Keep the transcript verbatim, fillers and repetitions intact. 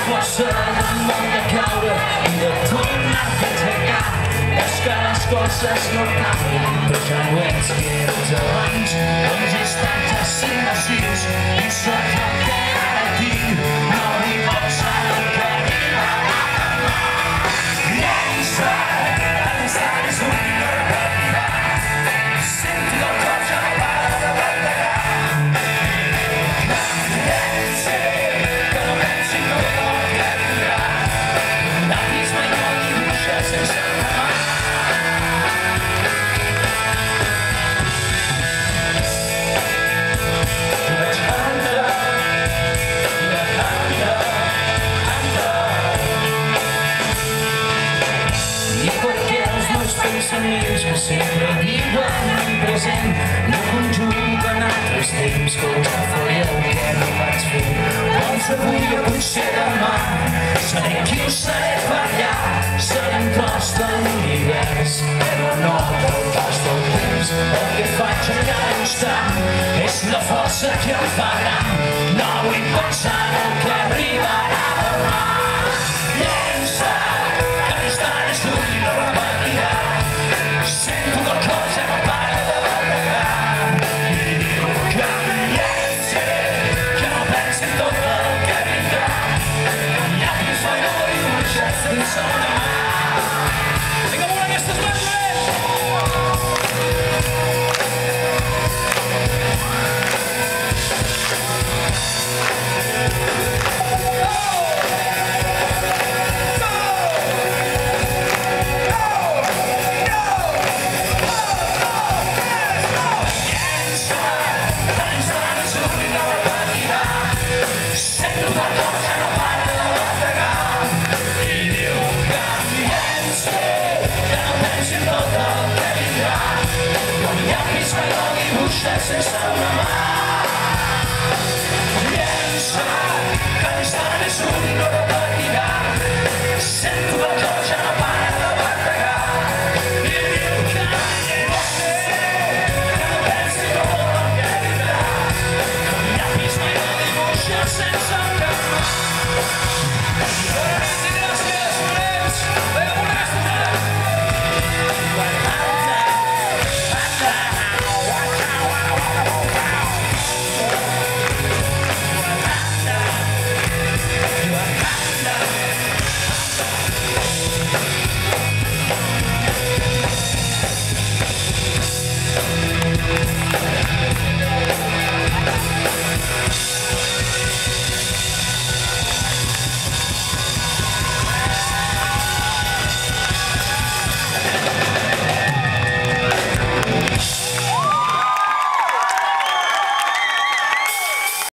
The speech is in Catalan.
força del món de caure i de tornar a entregar. És que les coses no canvien, però ja no ets que eres abans. Doncs és tantes emocions i sóc el que ara tinc. No li pots saber el que arribarà demà. Llença, llençar és un no repetirà. Sento que el cor ja no para de bategar. Llença, que no pensi tot el que vindrà. Llapis mai no dibuixa sense demà. Pensaments que sempre viuen en present no conjuguen altres temps que els que faria el que no vaig fer. Doncs avui o potser demà seré qui ho seré per allà. Seré un tros de l'univers, però no del pas del temps. El que faig en cada instant és la força que em fa gran. No vull pensar en el que arribarà demà. Llença, que l'instant és lluny i no repetirà. Sento que el cor ja no para de bategar. I diu que llenci, que no pensi en tot el que vindrà. Llapis mai no dibuixa sense demà.